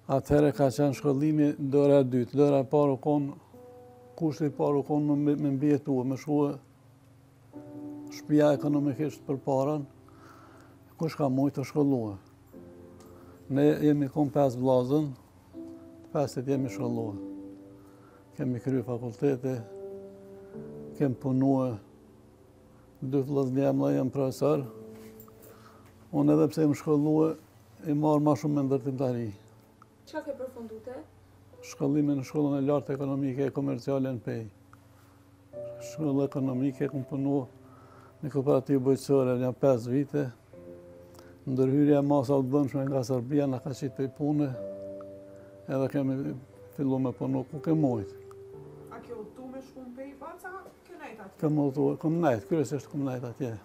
Atëherë ka qenë shkollimi dora e dytë. Dora e parë u konë, kushti i parë u konë me mbjetu, me shkue shtëpia ekonomikisht për parën, kush ka mujtë të shkollue. Ne jemi konë 5 vllazën, 5 jemi shkollue. Kemi kry fakulteti, kemi punue, 2 vllaznia mëdha janë profesor. Unë edhe pse jam shkollue, i marrë ma shumë me ndërtimtari. Çka ke përfundu te? Shkollimin në shkollën e lartë ekonomike e komerciale në Pej. Shkollë ekonomike, kom punu në kooperativë bujqësore një 5 vite. Ndërhyrja masa u dëmshme nga Serbia na ka qitë për pune, edhe kemi fillu me punu ku ke mujtë. A ke udhtu me shku në Pej, Banca, ke nejt atje? Kam udhtu, kom nejt, kryesisht kom nejt atje.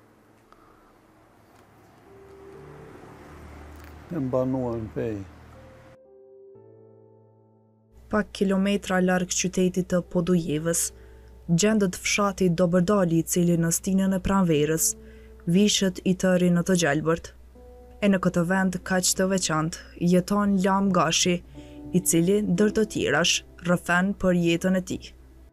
Kem banua në Pej. Pak kilometra larg qytetit të Podujevës, gjendet fshati Dobërdali, i cili në stinën e pranverës vishet i tëri në të gjelbërt. E në këtë vend kaq të veçantë jeton Lam Gashi, i cili ndër të tjerash rrëfen për jetën e tij.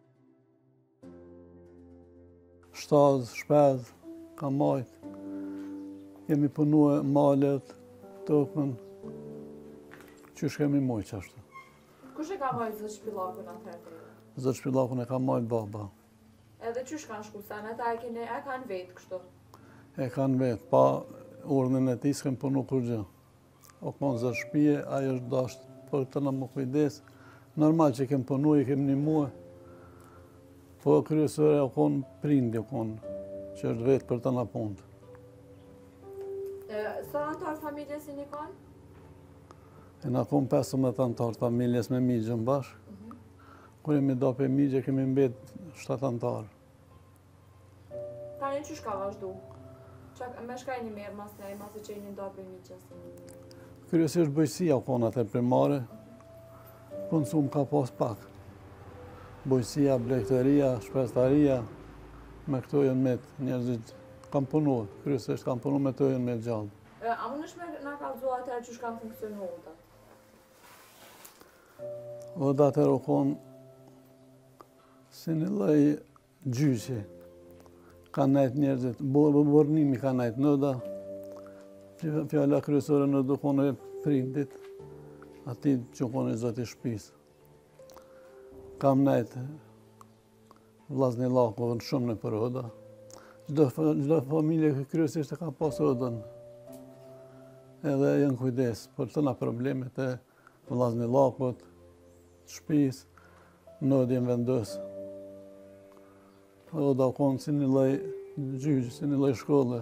Shtazë, shpedh, ka majt. Kemi punue malet, tokën, qysh kemi mujt qashtu. Kush e ka majtë zë shpillakun atëherë? Zot shpillakun e ka majt baba. Edhe qysh kanë shku sen, ata e kanë vetë kështu? E kanë vetë, pa urdhën e tij s'kem punu kur gjë. O konë zot shtëpie, ajo është dasht për të na më kujdes. Normal që kem punu, i kem nimue, po kryesore o konë prindi o konë, që është vetë për të na punë. Sa antar familjes i një kanë? E na konë 15 antarë familjes me migjën bashkë. Kur jemi do për migje, kemi mbet 7 antarë. Tani qysh ka vazhdu? Me shka e një merë mas nej, mas e që e një do për migjes? Kryesisht bujqësia o konë atër primare, konsum ka pas pak. Bujqësia, blegëtëria, shpestaria, me këto jenë met njerëzit kam punu, kryesisht kam punu me to jenë met gjallë. A më nëshme nga kalëzua atër qysh kanë funksionu ota? Oda atër o konë si një lloj gjyqi. Ka nejt njerëzit, bornimi ka nejt në oda. Fjalla kryesore në do konë e prindit, ati që konë e zoti shpis. Kam nejt vllazni lakovën shumë në për oda. Gjdo familje kryesisht e ka pas odën. Edhe janë kujdes për të na problemet e vllazni lakot, shpis, në odin vendos. Oda konë si një lloj gjyqi, si një lloj shkolle.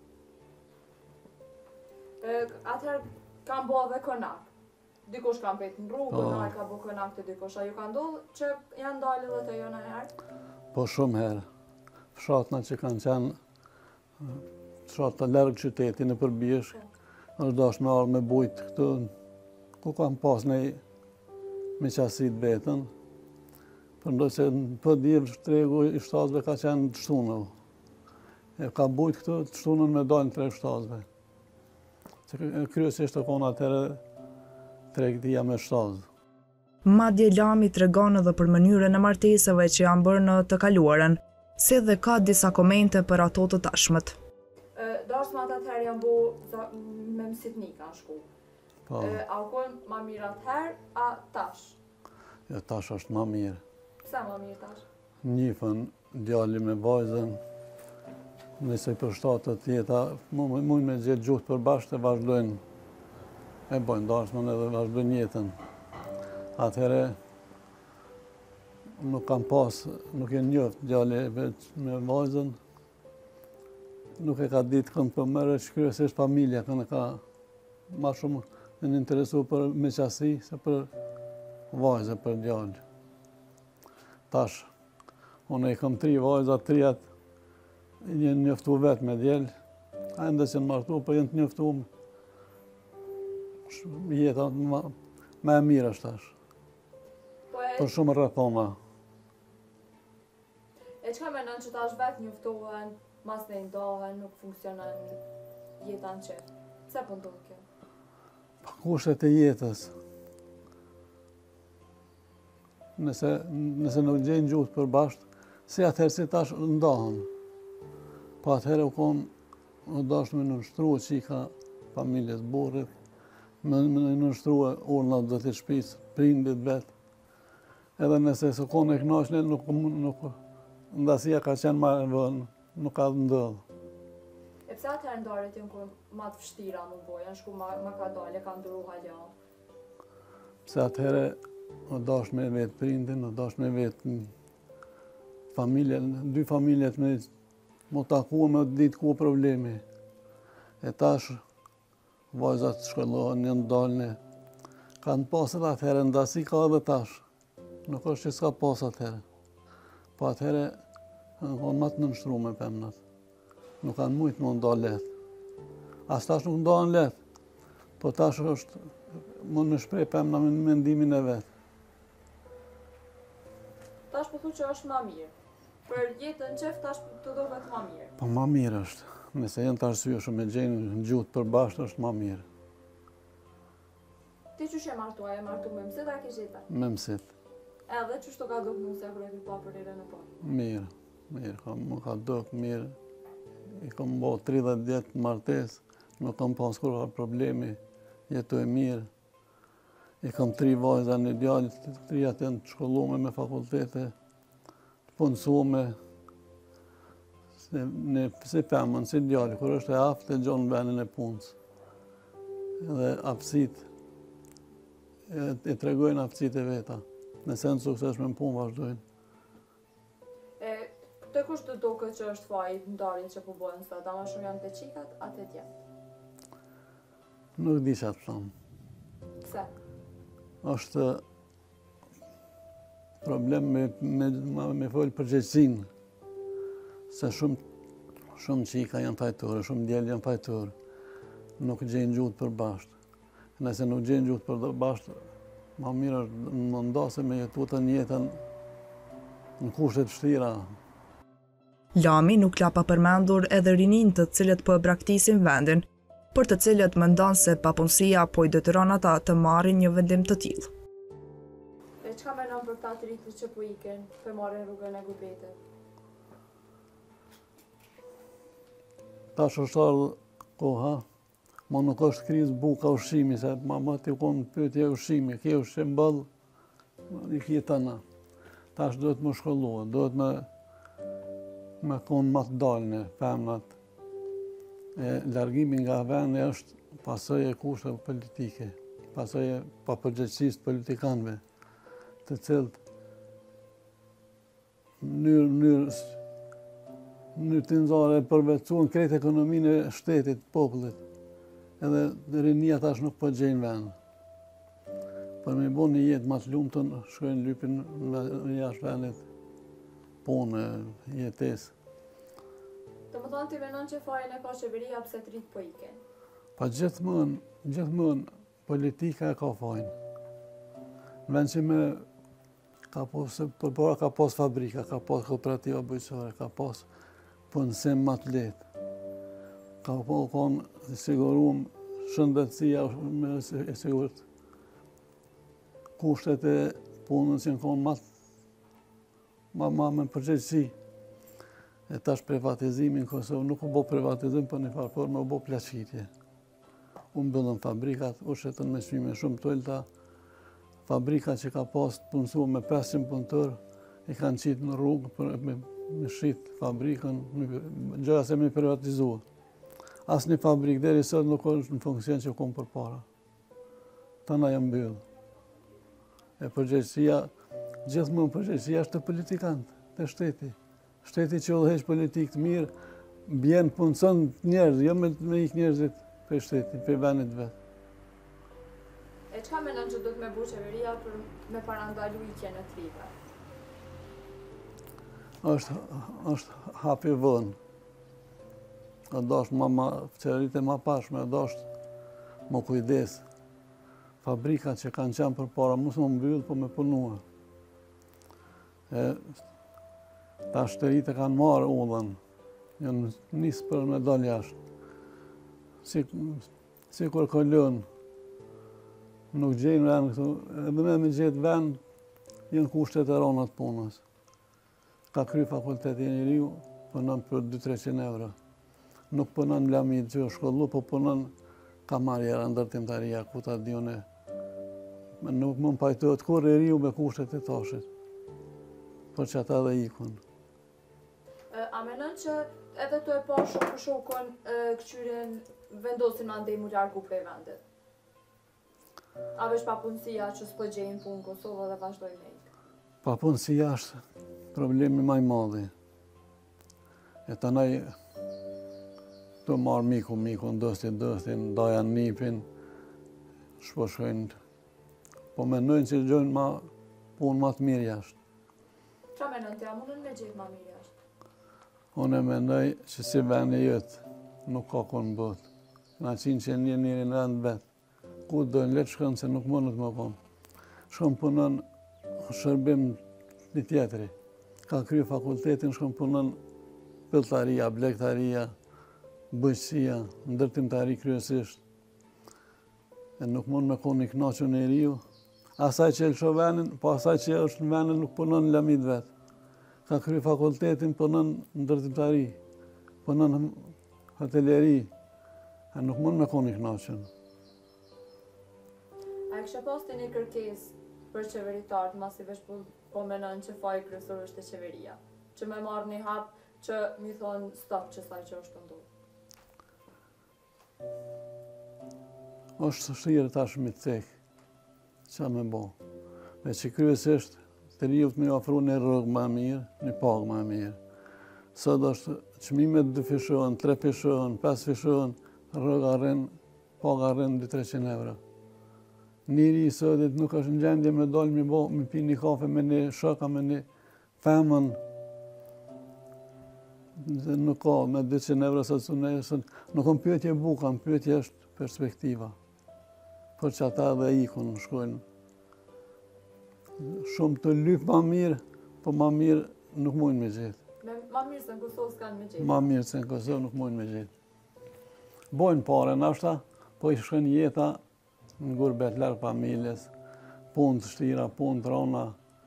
Atëherë kanë bo dhe konak. Dikush kanë pet në rrugë, na ka bo konak të dikush. A ju ka ndodhë që janë dalë dhe të jo në herë? Po shumë herë. Fshatna që kanë qenë fshat të largë qytetin e përbjeshk, është dash me ardhë me bujt këtu, ku kam pas nej me qasit betën, përndoj që në pëdjevë shtregu i shtazve ka qenë të shtunëv. E ka bujt këtu të shtunën me dalë në treg shtazve. Që kryesisht të konë atëre tregtia me shtazë. Madje Lami tregon edhe për mënyrën e martesave që janë bërë në të kaluarën, si dhe ka disa komente për ato të tashmet. Darsmat atëherë janë bo me mësitni kanë shku. A u konë ma mirë atëherë, a tash? Jo, tash është ma mirë. Pse ma mirë tash? Njifën djali me vajzën, nëse për shtatët jeta, mund me gjithë gjuhë për bashkë të vazhdojnë, e bojnë darsmën edhe vazhdojnë jetën. Atëhere, nuk kam pas, nuk e njoft djali veç me vajzën, nuk e ka ditë kënd për mërë, që kryesisht familja kënd e ka ma shumë në interesu për meqasi se për vajzë, për djallë. Tash, unë e kam 3 vajzat, 3 jenë njoftu vetë me djellë, a ende që në martu, për jenë të njoftu jeta me e mirë është tash. Për shumë rrethona. E qka menon që tash vetë njoftohen, mas ne ndohen, nuk funksionan jetan qëtë? Se pëndodhë kjo? Kushtet e jetës. nëse nuk gjejnë gjuhë për bashkë, si atëherë si tash ndahen. Po atëherë u dashur me nënshtru qika familjes burrit, me nënshtru urna do të shtëpisë, prindit vet. Edhe nëse s'u konë e kënaqshme, nuk ndasia ka qenë më e vënë, nuk ka ndodhur. E pse atëherë ndarjet janë kur më të vështira më bojën, shku më ka dalë, ka ndryru halja. Pse atëherë u dash me vetë prindin, u dash me vetë familjen, dy familjet me mu taku me ditë ku problemi. E tash vajzat shkollohen, janë dalë, kanë pasur atëherë ndasi ka edhe tash. Nuk është që s'ka pas atëherë. Po atëherë kanë më të nënshtruar me femnat. Nuk kanë mujtë më nda letë. As tash nuk ndahen letë, po tash është mund me shprej femna me mendimin e vetë. Tash po thu që është ma mirë. Për jetën qef tash të dohet ma mirë. Po ma mirë është. Nëse jenë të arsyeshëm me gjenë gjuhët për bashkë, është ma mirë. Ti që she martua, e martu me mësit a ke gjeta? Me mësit. Edhe që shto ka duk mu se kërë e pa për ire në parë? Mirë, më ka duk mirë. I kom bo 30 vjetë martes, nuk kom pas kur problemi, jetoj mirë. I kom 3 vajza në djalë, 3 atë janë të shkollume me fakultete, të punësume, si femën, si djalë, kur është e aftë e gjonë venin e punës. Edhe aftësit, e tregojnë aftësit e veta. Nëse në sukseshme në punë vazhdojnë. Të kush të duket që është faji ndarjen që po bëhen sot, ama shumë janë të qikat, atë tje? Nuk di që atë thamë. Pse? Është problem me folë përgjegjësinë. Se shumë qika janë fajtorë, shumë djelë janë fajtorë. Nuk gjenë gjuhët për bashkë. Nëse nuk gjenë gjuhët për bashkë, ma mirë është më ndase me jetu të njetën në kushtet vështira. Lami nuk la pa përmendur edhe rinin të cilët po e braktisin vendin, për të cilët mendon se papunësia po i detyron ata të marrin një vendim të tillë. E çka mendon për ta të rritur që po iken, për marrin rrugën e gubetit? Tash është ardhur koha, ma nuk është krizë buka ushqimi, se ma t'i konë pyetje ushqimi, ke ushqim bëllë, i kjetëna. Tash duhet më shkolluar, duhet me konë më të dalëne, femnat. Largimi nga vendi është pasoj e kushteve politike, pasoj e papërgjegjësisë politikanëve, të cilët në tinzare përvecuan krejt ekonominë e shtetit, popullit, edhe rinia tash nuk po gjejnë vend. Për me bo një jetë më të lumtun, shkojnë lypin në jashtë vendit, punë, jetesë. Të më thonë ti menon që fajin e ka qeveria pse të rritë po iken? Pa gjithmonë politika e ka fajin. Në vend që ka pas fabrika, ka pas kooperativa bujqësore, ka pas punësim më të lehtë. Ka konë sigurum shëndetësia e sigurt. Kushtet e punës janë konë më me përgjegjësi. E tash privatizimi në Kosovë nuk u bo privatizim, për një farë formë u bo plaqitje. U mbyllën fabrikat, u shetën me çmime shumë të ulta. Fabrika që ka pas të punësu me 500 punëtor, i kanë qitë në rrugë për me shqitë fabrikën, gjëra se me privatizua. Asë një fabrikë deri sot nuk është në funksion që konë për para. Tana janë mbyllë. E përgjegjësia, gjithmonë përgjegjësia është të politikantë, të shteti. Shteti që udhëheq politikë të mirë, bjen punëson njerëz, jo me ikë njerëzit për shtetin, për vendit vetë. E çka mendon që duhet me bu qeveria për me parandalu ikjen e trive? Është hapi vënë. A dasht qeveritë e ma pashme, a dasht më kujdes. Fabrikat që kanë qenë për para, mos më mbyllë, po me punua. Ta shtëritë kanë marë udhën, janë nisë për me dalë jashtë. Si kur nuk gjejnë vend këtu, edhe me gjetë vend, janë kushtet e rona të punës. Ka kry fakulteti e njeriu, punon për 200-300 euro. Nuk punon blamit që është shkollu, po punon kamarjera, ndërtimtaria, ku ta dione. Nuk më pajtohet kur e riu me kushtet e tashit. Por që ata dhe ikun. A menon që edhe të e pa shumë për shokon këqyrin vendosin andej mu largu prej vendit? A vesh pa punësia që s'po gjejnë punë Kosovë dhe vazhdoj me ikë? Pa punësia është problemi maj madhi. E të naj të marë miku, dëstin, daja nipin, shposhojnë. Po menojnë që gjojnë punë ma të mirë jashtë. Qa menon të amunën me gjithë ma mirë jashtë? Unë e menoj që si veni jëtë, nuk ka konë botë. Na qinë që njëri në vend vetë. Ku dojnë letë shkënë se nuk mënët më konë. Shkëm punën shërbim një tjetëri. Ka kry fakultetin, shkëm punën pëlltaria, blektaria, bëjqësia, ndërtimtari kryesisht. E nuk mund me konë i knaqën e riu. Asaj që e lësho venin, po asaj që është në venin nuk punon në lamit vetë. Ka kry fakultetin, punon ndërtimtari, punon hoteleri. E nuk mund me konë i knaqën. A e kështë pas të një kërkes për qeveritarët, masi vesh po menon që faji kryesor është e qeveria, që me marrë një hap që mi thonë stop që saj që është ndodhë? është shirë tash me cekë, qa me bo. Dhe që kryesisht të riut me ofru një rrugë ma mirë, një pagë ma mirë. Sot është qmimet 2 fishohen, 3 fishohen, 5 fishohen, rrugë arren, pagë arren 200-300 euro. Njëri i sotit nuk është në gjendje me dalë me pi një kafe me një shoka, me një femën. Nuk ka me 200 euro nuk kam pyetje buka, më pyetje është perspektiva. Por që ata dhe ikun shkojnë. Shumë të lypë ma mirë, po ma mirë nuk mujnë me gjithë. Ma mirë se në Kosovë s'kanë me gjithë? Ma mirë se në Kosovë nuk mujnë me gjithë. Bojnë pare nashta, po i shkojnë jeta në gurbet larg familjes, punë të shtira, punë të rona,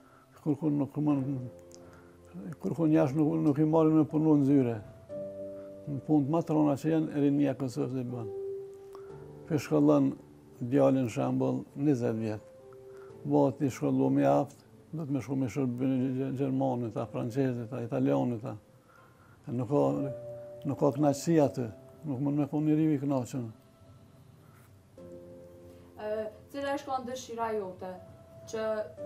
kërkun jashtë nuk i marrin me punu në zyre. Në punë të matrona që janë rinia Kosovës dhe i bënë. Për shkollon djallin shembull 20 vjetë. Bëhet i shkollu me aftë, do të me shku me shërbën Gjermanit, Franqezit, Italianit. Nuk ka knaqësi aty, nuk mund me konë një rivi knaqën. Cila është kanë dëshira jote që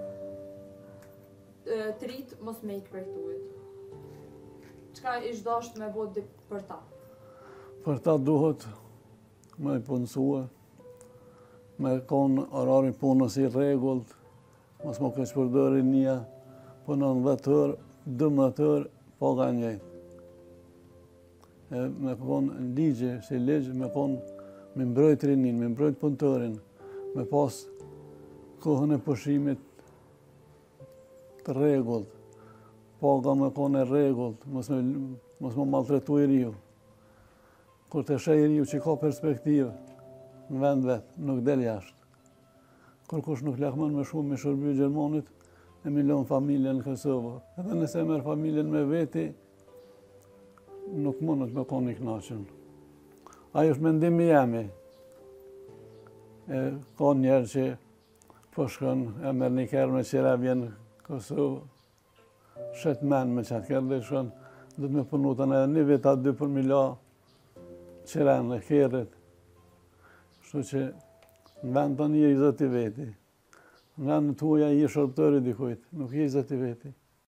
të rritë mos me ikë prej tuajt? Çka ish dashtë me bëtë për ta? Për ta duhet me i punësue, me konë orari punës i rregullt, mos më keq përdori një, punon 10 orë, 12 orë, paga njëjtë. Me konë ligje, si ligje, me konë me mbrojt rinin, me mbrojt punëtorin, me pas kohën e pushimit të rregullt, paga me konë e rregullt, mos më maltretu i riu. Kur të shej i riu që ka perspektivë në vend vetë, nuk del jashtë. Kur kush nuk lakmon me shumë me shërby Gjermanit, e milon familjen në Kosovë. Edhe nëse merr familjen me veti, nuk mundet me konë i knaqën. Ajo është mendimi jemi. Ka njerë që po shkon, e merr një kerë me qira vjen Kosovë, shet men me qatë kerë dhe shkon, do të me punu të në një veta 2 për mila qiren e kerët. Kështu që në vend të një i zoti veti. Në vend të huja i shërptëri dikujt, nuk i zoti veti.